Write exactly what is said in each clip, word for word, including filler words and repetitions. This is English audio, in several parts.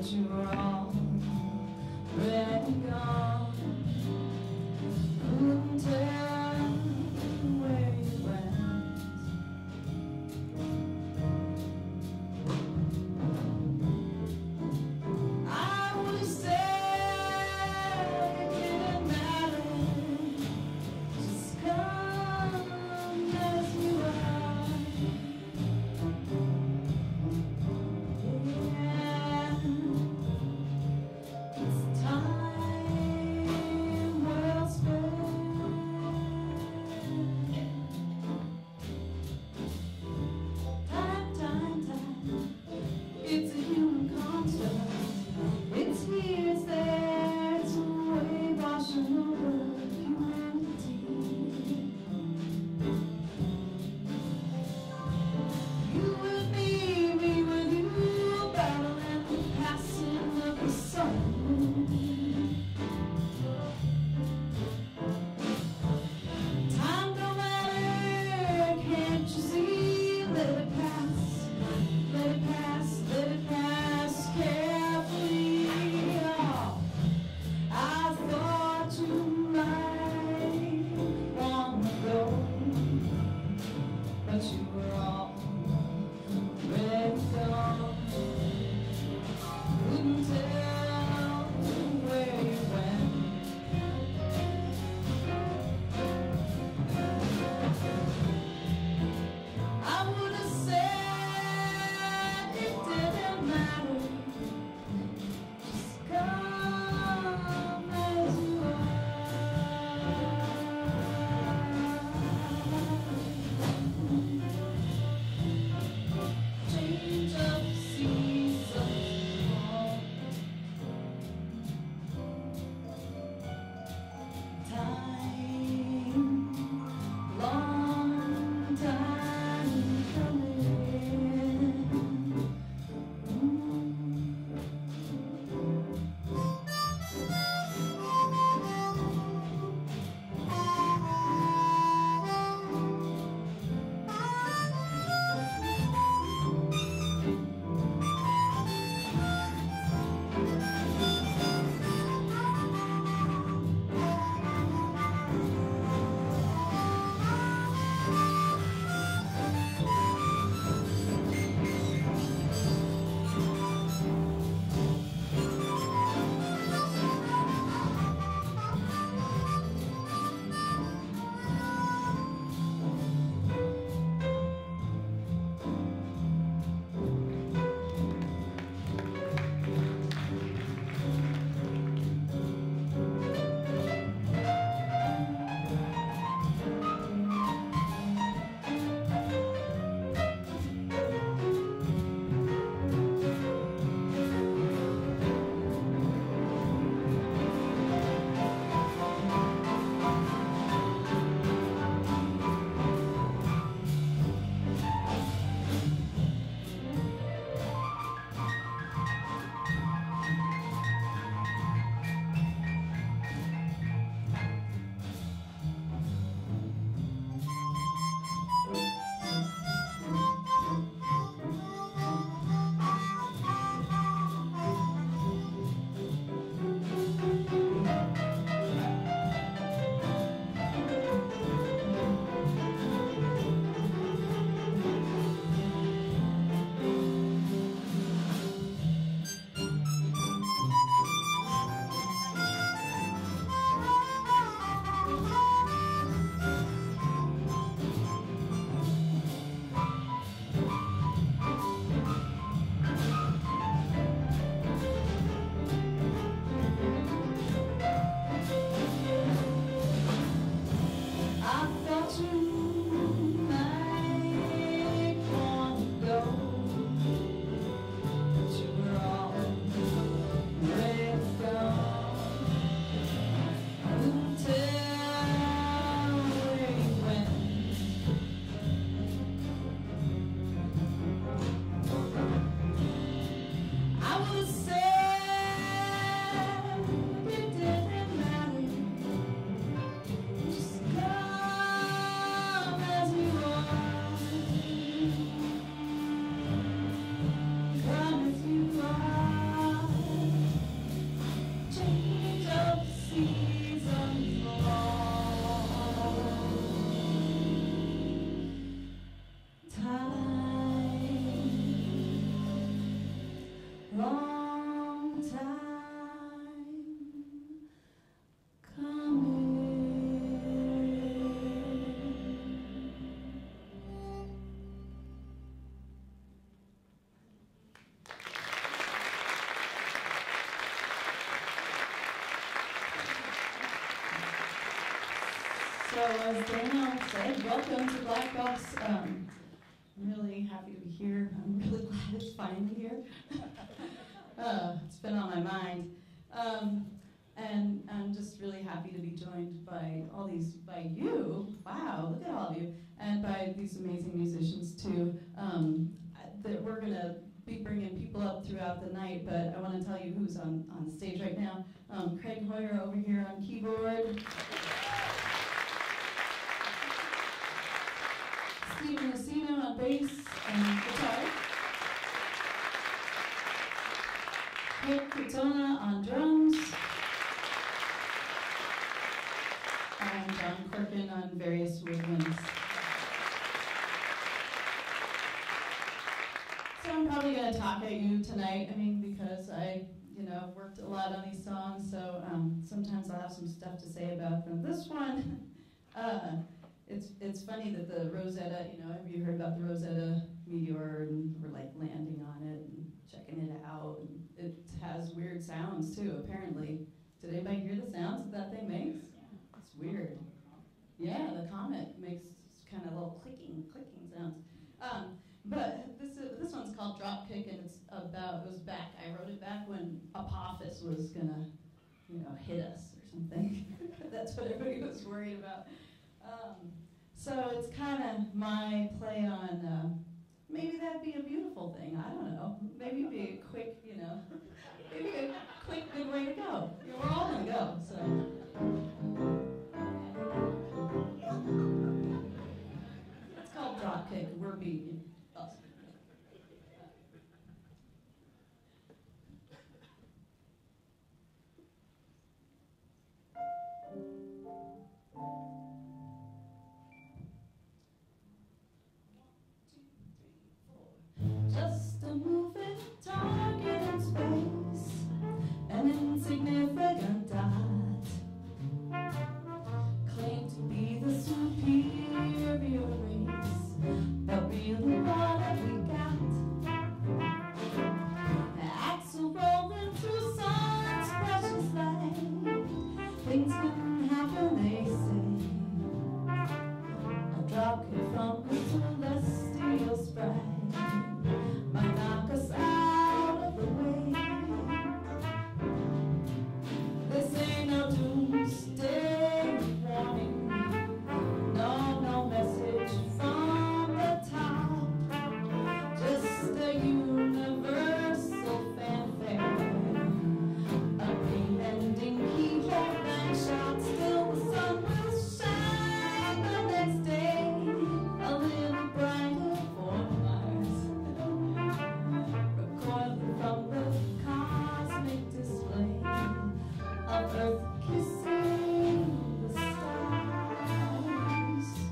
but you were already gone. Couldn't tell where you went. I would say it didn't matter, just come as you are. Yeah, it's time well spent. long time coming. So as Daniel said, welcome to Black Box. Um, I'm really happy to be here. I'm really glad it's finally here. uh, it's been on my mind. Um, and I'm just really happy to be joined by all these, by you, wow, look at all of you, and by these amazing musicians too. Um, that we're gonna be bringing people up throughout the night, but I wanna tell you who's on, on stage right now. Um, Craig Hoyer over here on keyboard. Stephen Messina on bass and guitar. Kate Katona on drums. And John Corkin on various woodwinds. So I'm probably going to talk at you tonight, I mean, because I, you know, worked a lot on these songs, so um, sometimes I'll have some stuff to say about them. This one, uh, It's it's funny that the Rosetta, you know, have you heard about the Rosetta meteor, and we're like landing on it and checking it out, and it has weird sounds too, apparently. Did anybody hear the sounds that that thing makes? It's weird. Yeah, the comet makes kind of little clicking, clicking sounds. Um, but this is, this one's called Dropkick, and it's about, it was back, I wrote it back when Apophis was gonna, you know, hit us or something. That's what everybody was worried about. Um, so it's kind of my play on, uh, maybe that'd be a beautiful thing, I don't know. Maybe it'd be a quick, you know, maybe a quick, good way to go. You know, we're all gonna go, so. It's called Dropkick, we're beating us. Just a moving target in space, an insignificant dot, claim to be the superior race, but really what have we got? Axle rolling through sun's precious light, things can happen, they say. A dropkick from the celestial sprite might knock us out of the way. This ain't no doomsday warning, no, no message from the top, just a universal fanfare, unending keyboard bang shot. Still the sun will shine the next day, a little brighter for Mars, recoiling from the cosmic display of Earth kissing the stars.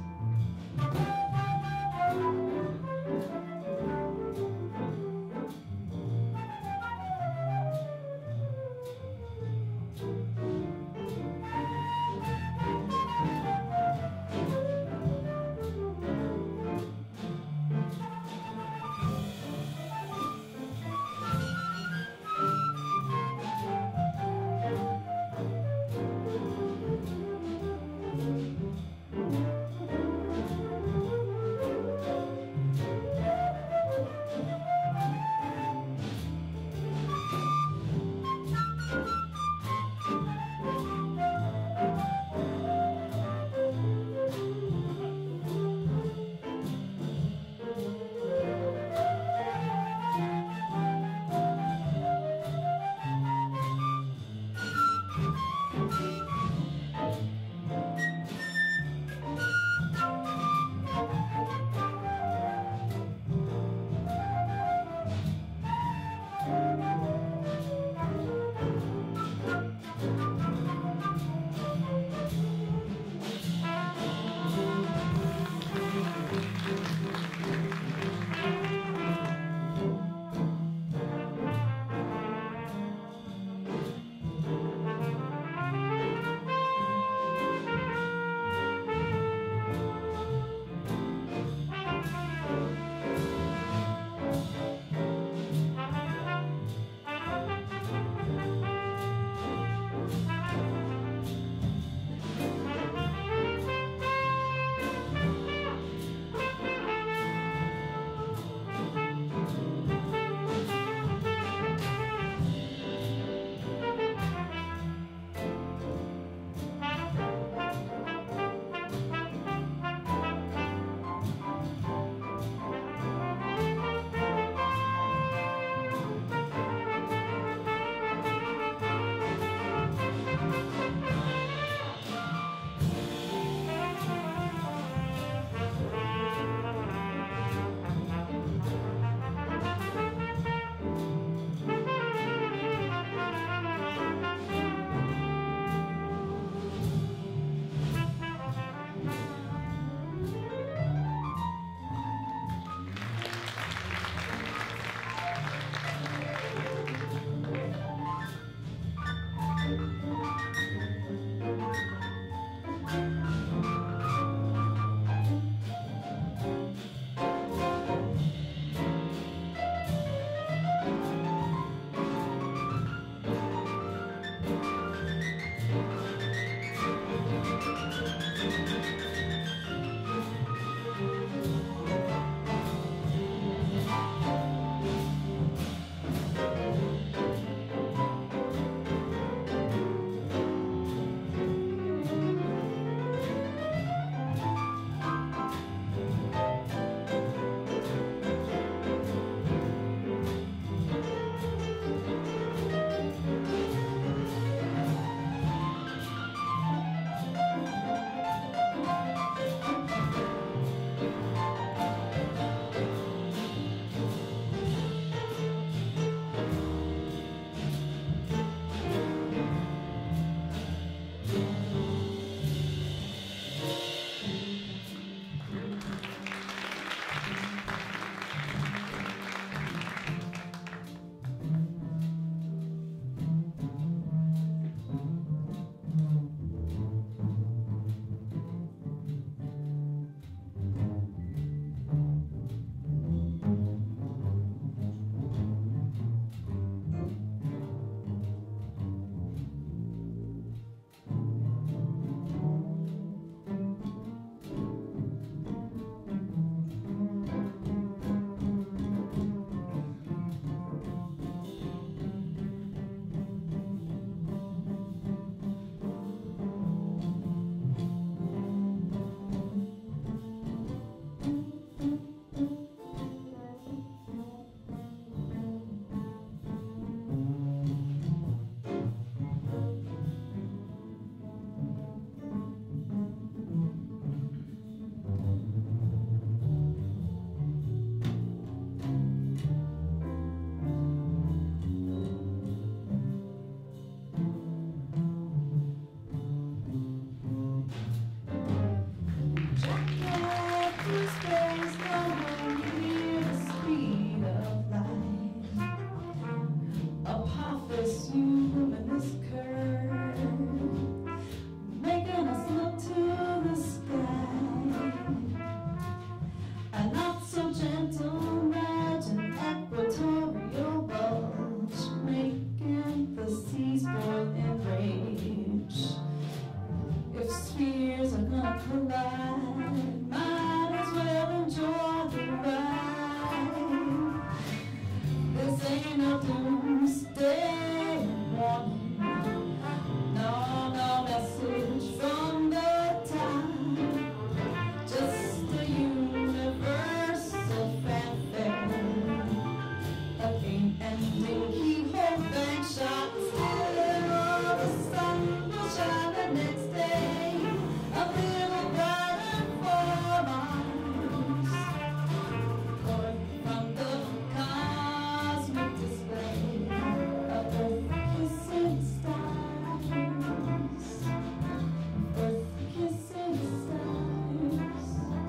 this luminous curve, making us look to the sky. A not so gentle imagine equatorial bulge, making the seas boil in rage. If spheres are gonna collide, might as well enjoy the ride. This ain't no doomsday warning, no, no message from the top, just a universal fanfare, a game-ending keyhole bank shot. Still, the sun will shine the next day, a little brighter for Mars, or from the cosmic display of Earth-kissing stars, Earth-kissing stars,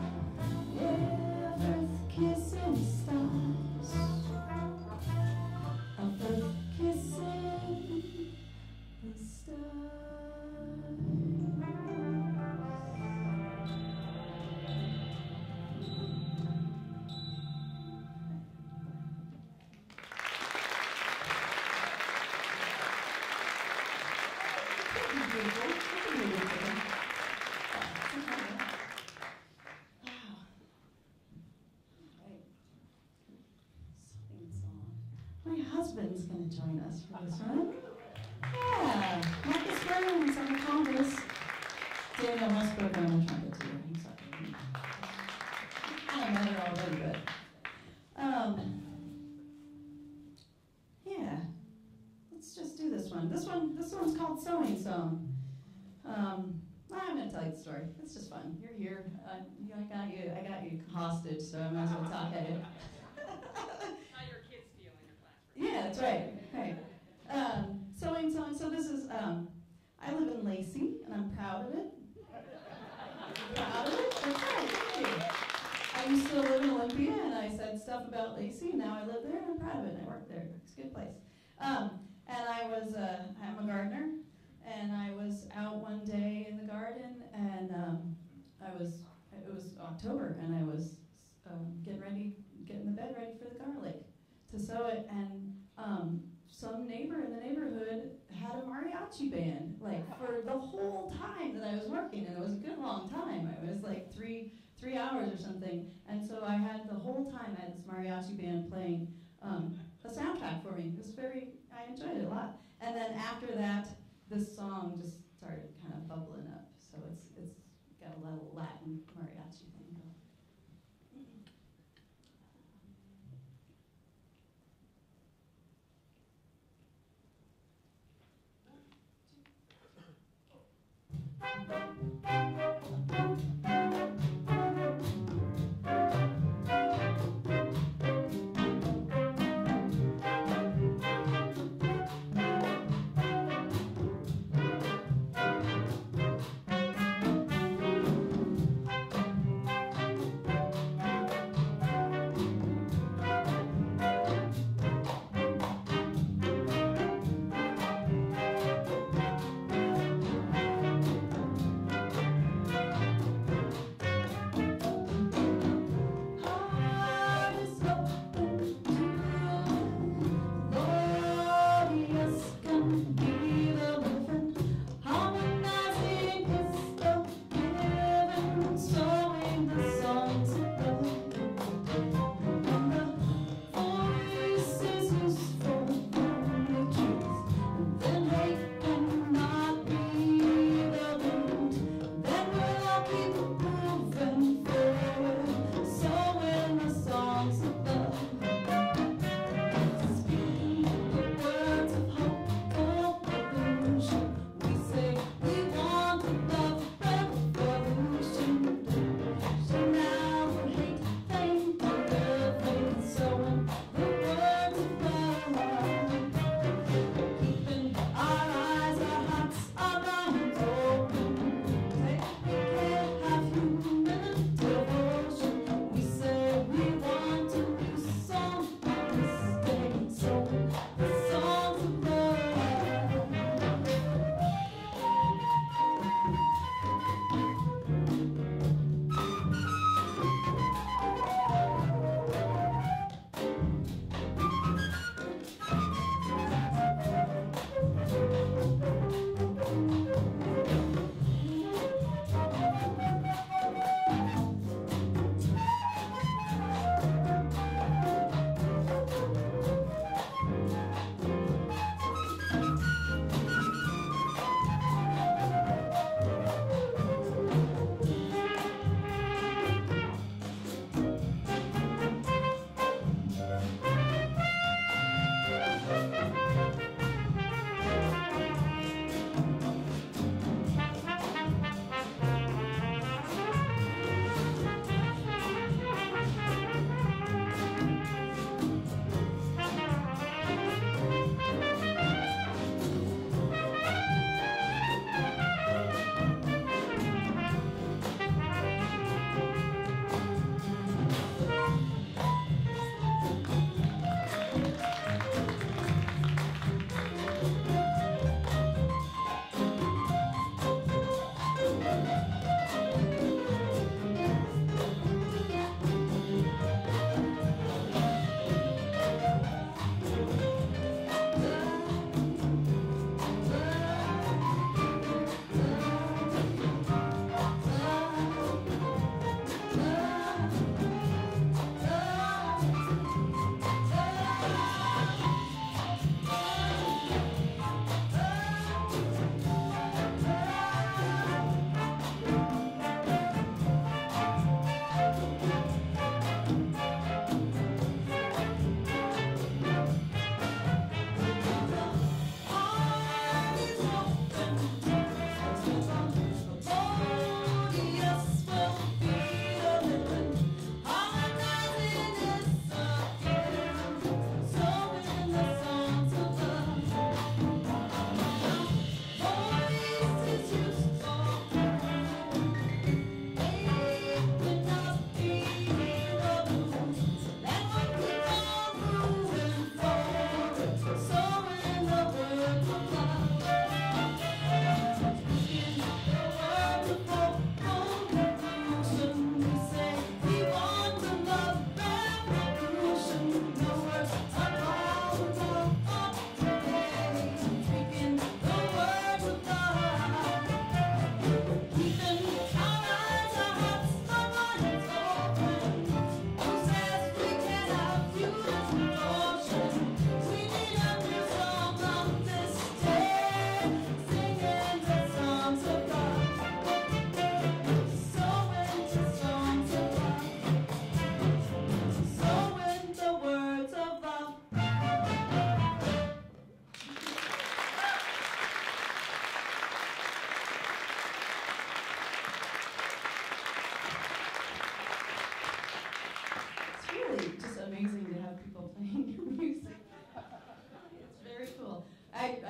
yeah, Earth-kissing stars, of Earth-kissing the stars. My husband's going to join us for this one. Yeah, Marcus Burns on the congas. Daniel Westbrook on the trumpet too. He's up there. I met her already, but um, yeah. Let's just do this one. This one, this one's called Sewing Song. Um, I'm going to tell you the story. It's just fun. You're here. Uh, you, I got you. I got you hostage, so I might as well talk at you. Yeah, that's right. Right. Um, sewing song. So this is. Um, I live in Lacey, and I'm proud of it. Proud of it. That's right. Thank you. I used to live in Olympia, and I said stuff about Lacey. And now I live there, and I'm proud of it. And I work there. It's a good place. Um, and I was. Uh, I'm a gardener, and I was out one day in the garden, and um, I was. It was October, and I was um, getting ready, getting the bed ready for the garlic to sow it, and um, some neighbor in the neighborhood had a mariachi band, like for the whole time that I was working, and it was a good long time. It was like three three hours or something, and so I had the whole time I had this mariachi band playing um, a soundtrack for me. It was very, I enjoyed it a lot. And then after that, this song just started kind of bubbling up. So it's it's got a little Latin mariachi thing going.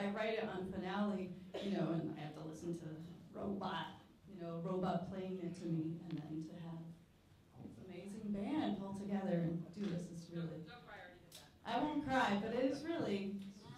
I write it on finale, you know, and I have to listen to robot, you know, robot playing it to me, and then to have this amazing band pull together and do this is really. Don't cry, I already did that. I won't cry, but it is really.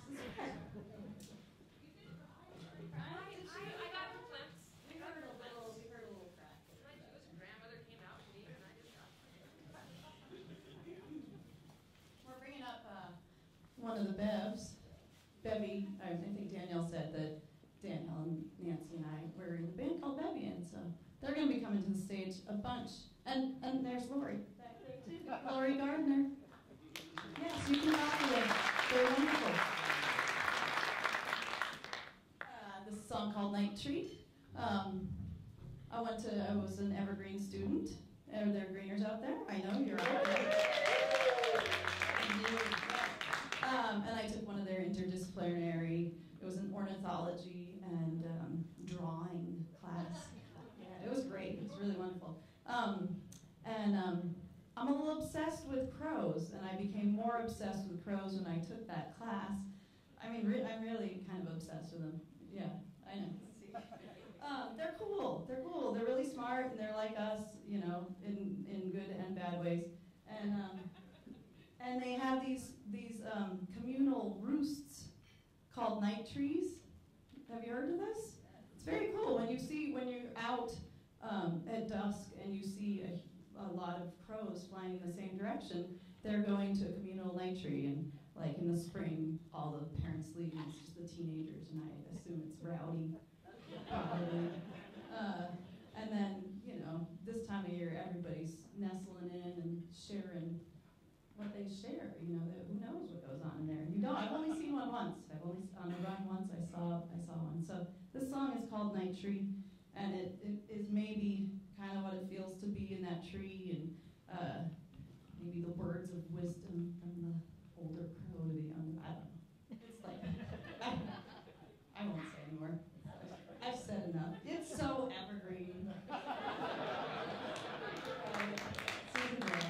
One of the Bevs, Bevy, I think Danielle said that Danielle and Nancy and I were in the band called Bevy, and so they're going to be coming to the stage a bunch. And and there's Lori back there too, Lori Gardner. Yes, you can talk to them. They're wonderful. Uh, this is a song called Night Tree. Um, I went to, I was an Evergreen student. Are there greeners out there? I know you're out there. Um, and I took one of their interdisciplinary, it was an ornithology and um, drawing class. Yeah, it was great. It was really wonderful. Um, and um, I'm a little obsessed with crows, and I became more obsessed with crows when I took that class. I mean, re- I'm really kind of obsessed with them. Yeah, I know. Um, they're cool. They're cool. They're really smart, and they're like us, you know, in, in good and bad ways. And um, and they have these these um, communal roosts called night trees. Have you heard of this? It's very cool. When you see when you're out um, at dusk and you see a, a lot of crows flying in the same direction, they're going to a communal night tree. And like in the spring, all the parents leave, and it's just the teenagers, and I assume it's rowdy. Probably. Uh, and then, you know, this time of year, everybody's nestling in and sharing what they share. You know, who knows what goes on in there? You don't. I've only seen one once. I've only on a run once. I saw. I saw one. So this song is called Night Tree, and it, it is maybe kind of what it feels to be in that tree, and uh, maybe the words of wisdom from the older crow to the younger. I don't know. It's like I, don't know. I won't say anymore. I've said enough. It's so evergreen. uh, Susan Ray.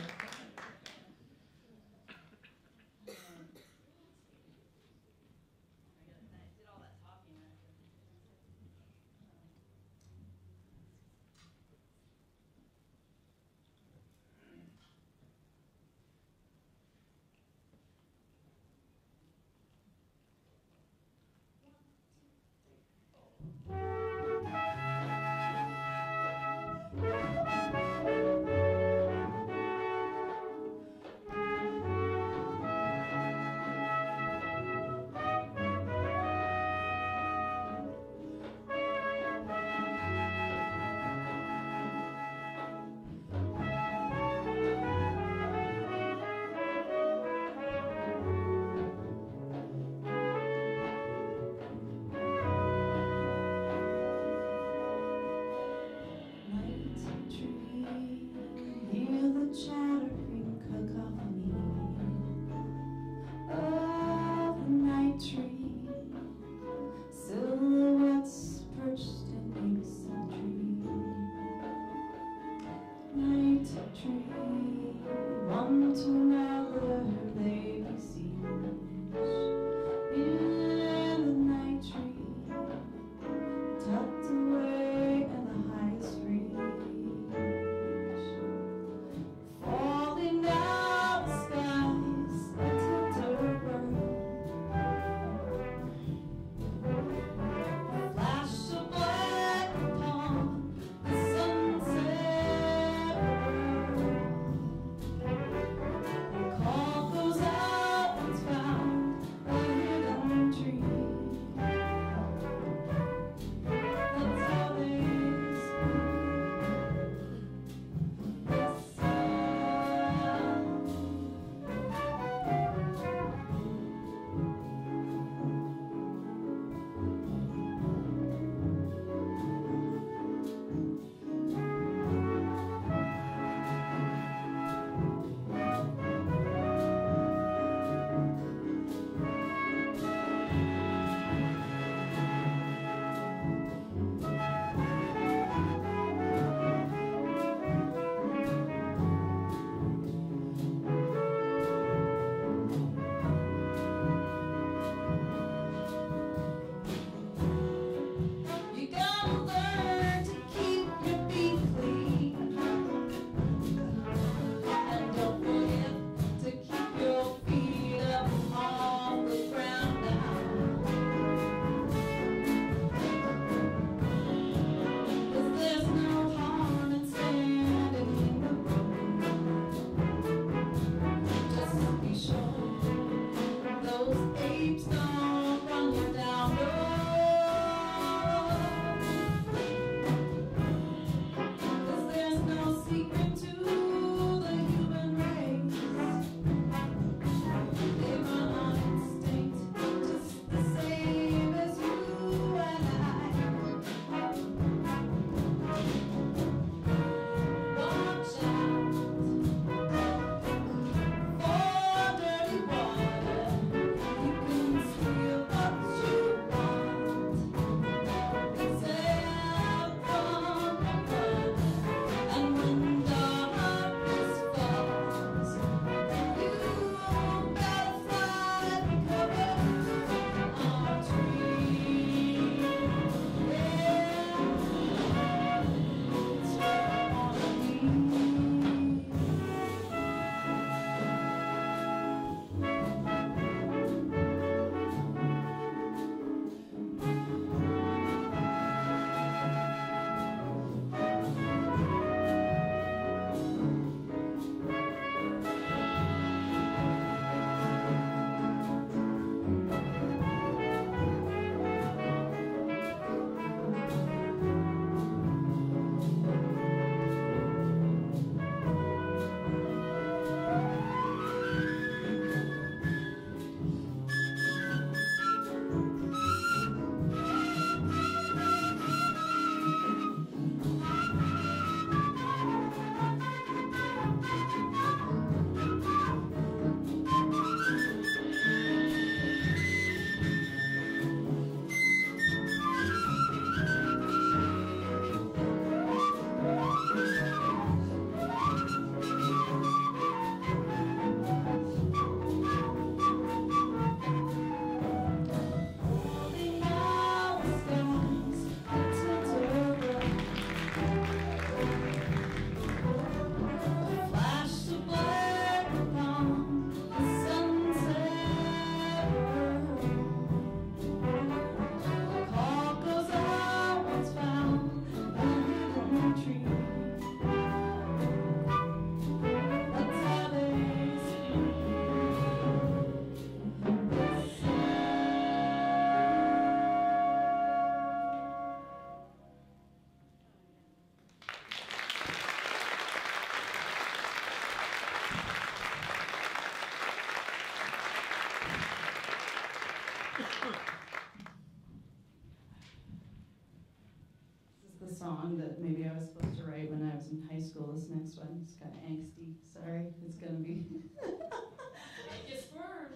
the song that maybe I was supposed to write when I was in high school. This next one, it's kind of angsty. Sorry, it's gonna be. You squirm.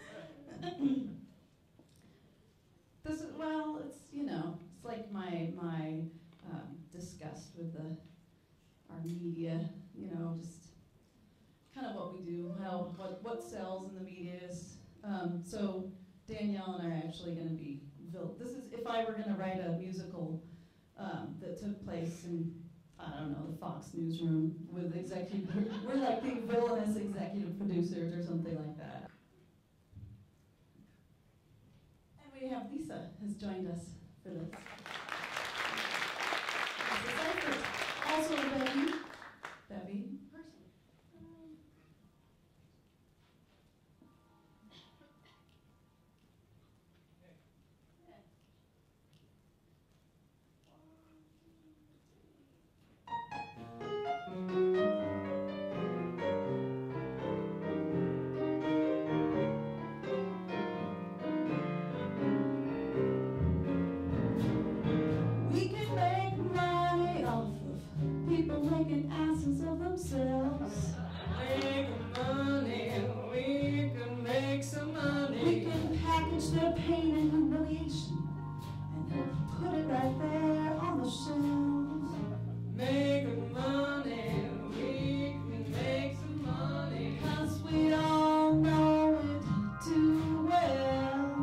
This is, well, it's, you know, it's like my my um, disgust with the our media. You know, just kind of what we do, how what what sells in the media is. Um, so Danielle and I are actually going to be. This is if I were going to write a musical um, that took place in, I don't know, the Fox newsroom with executive, we're like the villainous executive producers or something like that. And we have Lisa has joined us for this. Also Betsy, Betsy Perkins. Their pain and humiliation and put it right there on the shelf. Make money, we can make some money, 'cause we all know it too well.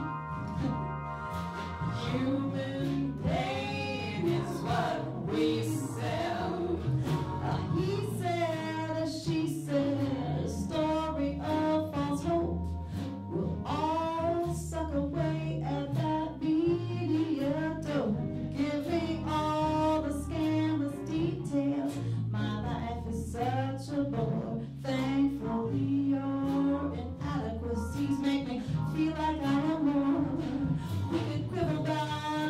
Human pain is what we sell. Uh, he said, she said, a story of false hope will all suck away at that media dope, giving all the scandalous details. My life is such a bore. Thankfully, your inadequacies make me feel like I am more. We could quibble about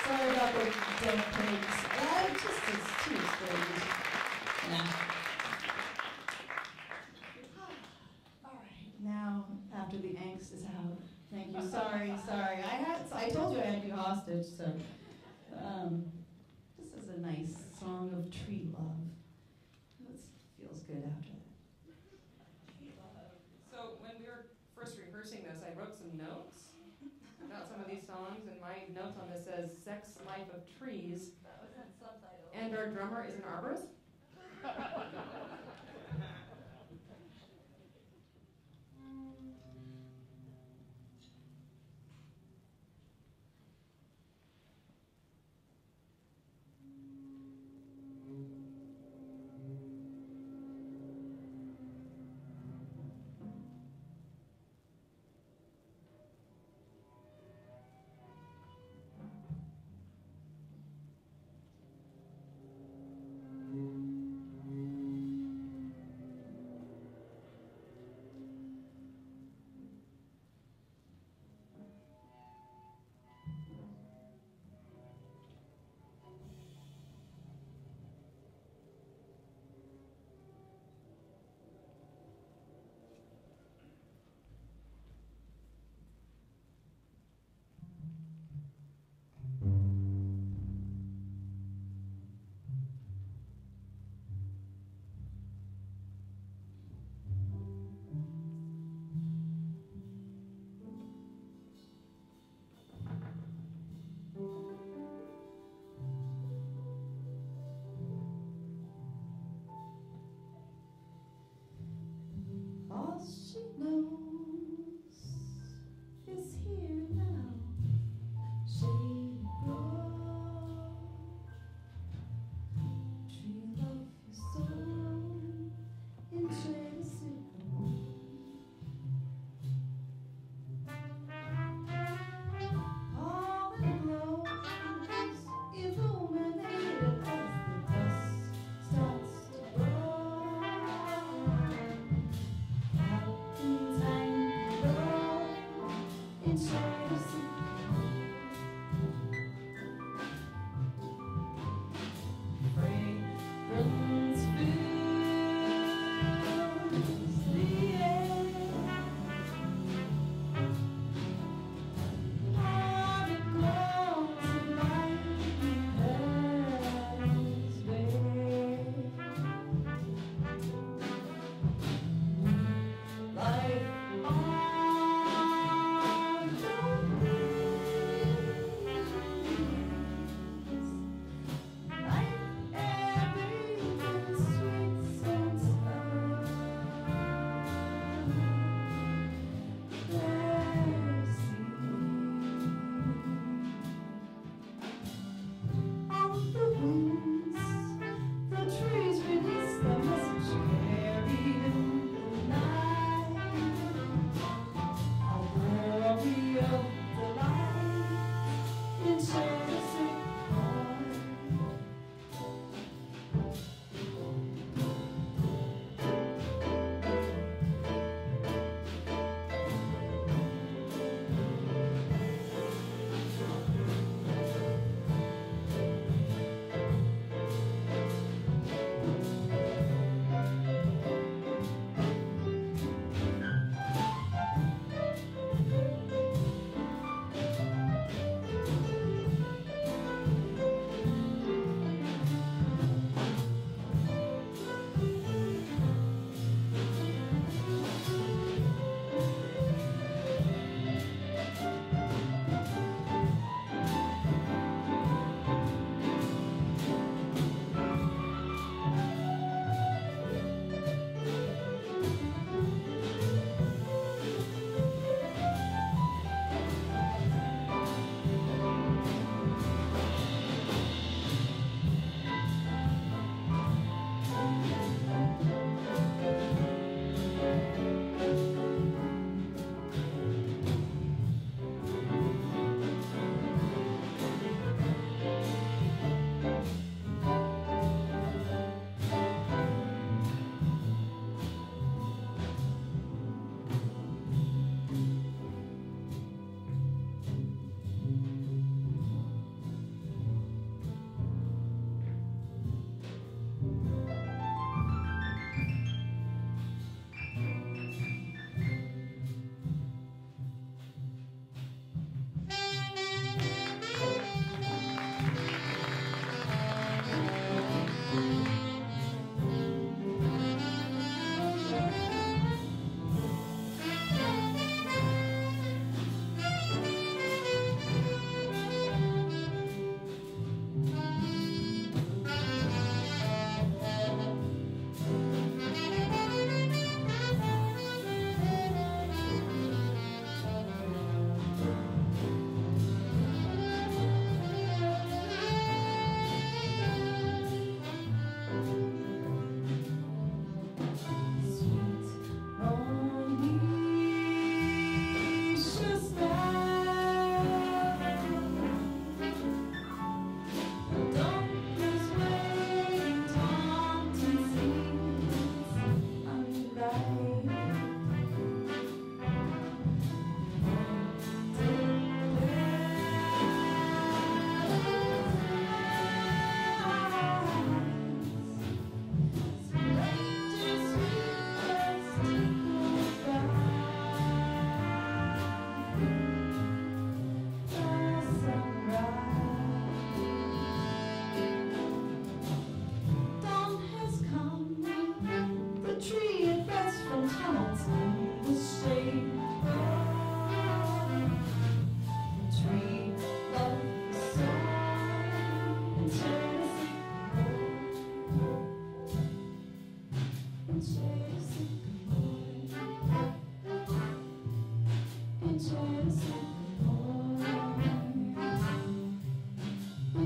Sorry about the dead pigs. Uh, it's just, it's too strange. Yeah. All right, now, after the angst is out, thank you, sorry, sorry. I had, I told you I had you hostage, so. Um, this is a nice song of tree love. It feels good after that. So when we were first rehearsing this, I wrote some notes about some of these songs, and my notes on this says "Sex Life of Trees," and our drummer is an arborist. All she knows is here now. Shade grow, tree love your soul, enjoy the sycamore. Pollen blows, illuminated as the dust starts to grow. Inside the fragrance fills the air. Particles of light has way. Life on.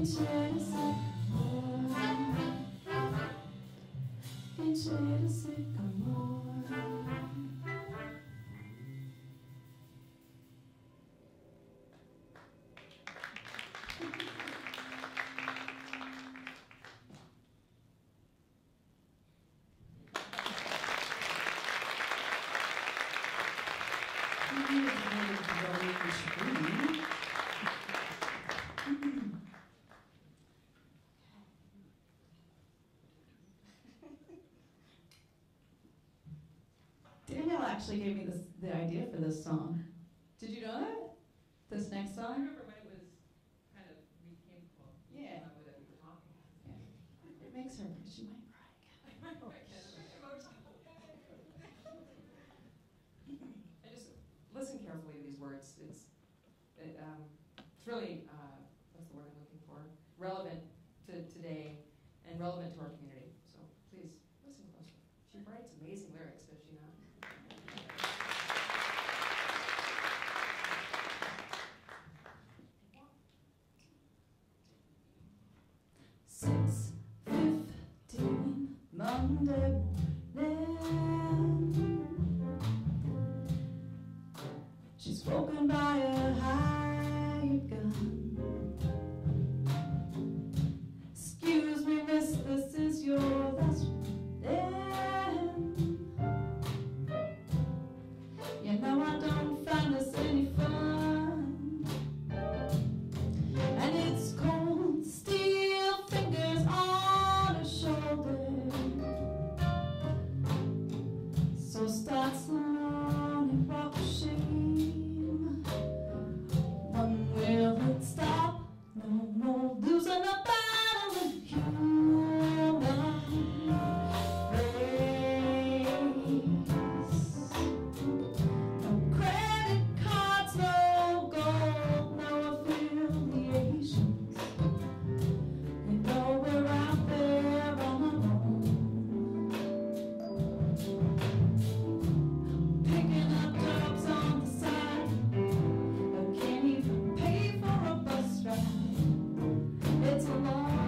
Pincere sycamore, pincere sycamore. Daniel actually gave me this, the idea for this song. Did you know that? This next I song? remember when it was kind of, we came, well, Yeah. not with it, we were talking. Yeah. It makes her, she might cry again. I just listen carefully to these words. It's it, um, it's really uh, what's the word I'm looking for? Relevant to today and relevant to our community. So please listen closely. She writes amazing lyrics, does she not? Six fifteen Monday morning. She's woken by a hired gun. Excuse me, miss, this is your last friend. You know I don't find this any fun. And it's cold steel fingers on her shoulder. So start slowly, walk of shame. When will it stop? No more losing a battle with human race. No credit cards, no gold, no affiliations. You know we're out there on our own, picking up jobs on the side, but can't even pay for a bus ride. It's a long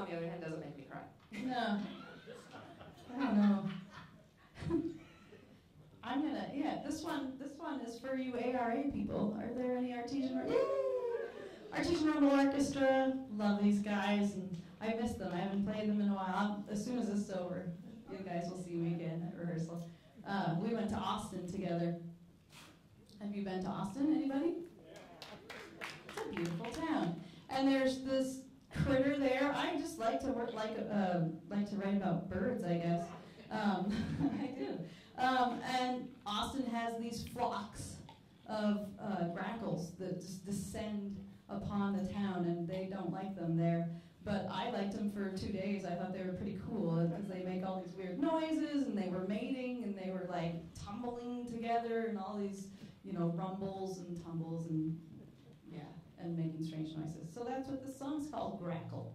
the other hand, doesn't make me cry. No. I don't know. I'm gonna, yeah, this one, this one is for you A R A people. Are there any Artesian Rumble? Artesian Rumble Orchestra, love these guys, and I miss them. I haven't played them in a while. As soon as this is over, you guys will see me again at rehearsal. Uh, we went to Austin together. Have you been to Austin, anybody? It's a beautiful town. And there's this critter there. I just like to work like uh, like to write about birds, I guess. Um, I do. Um, and Austin has these flocks of uh, grackles that just descend upon the town, and they don't like them there. But I liked them for two days. I thought they were pretty cool because they make all these weird noises, and they were mating, and they were like tumbling together, and all these, you know, rumbles and tumbles, and yeah, and making strange noises. So that's what the song's called, Grackle.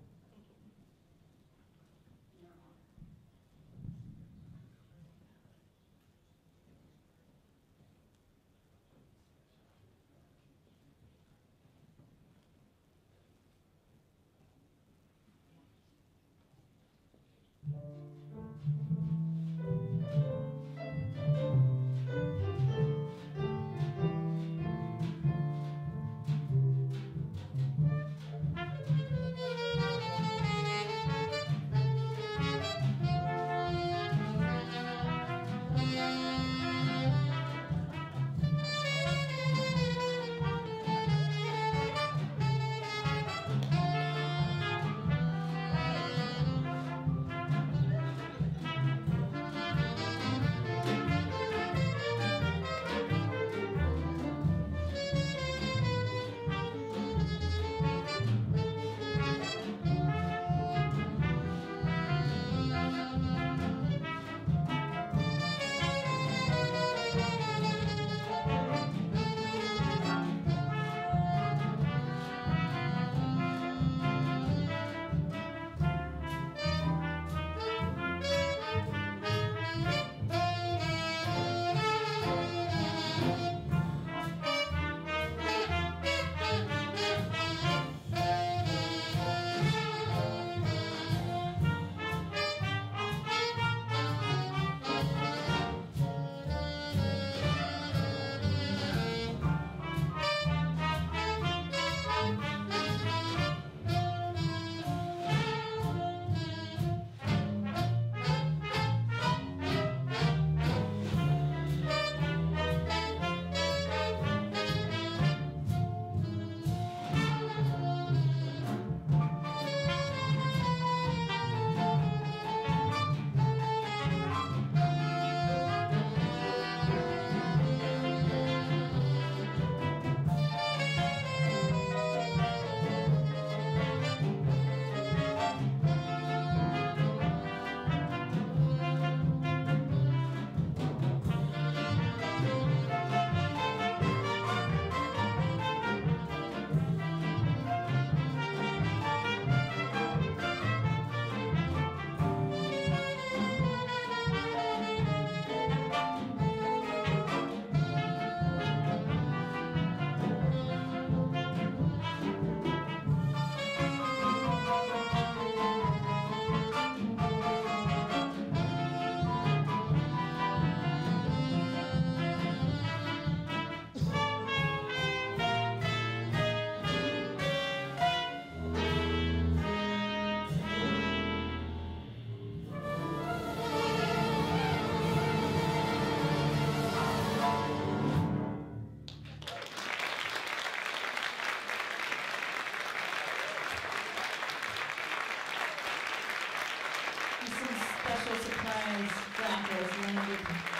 Special surprise grackles landed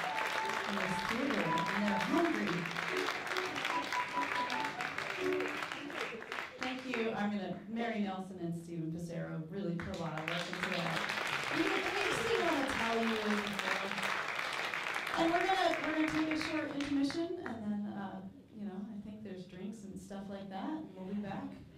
in this theater, and they're hungry. Thank you. I'm gonna Mary Nelson and Stephen Pissarro really put a lot of work into that. You know, I just want to tell you, and we're gonna we're gonna take a short intermission, and then uh, you know I think there's drinks and stuff like that, and we'll be back.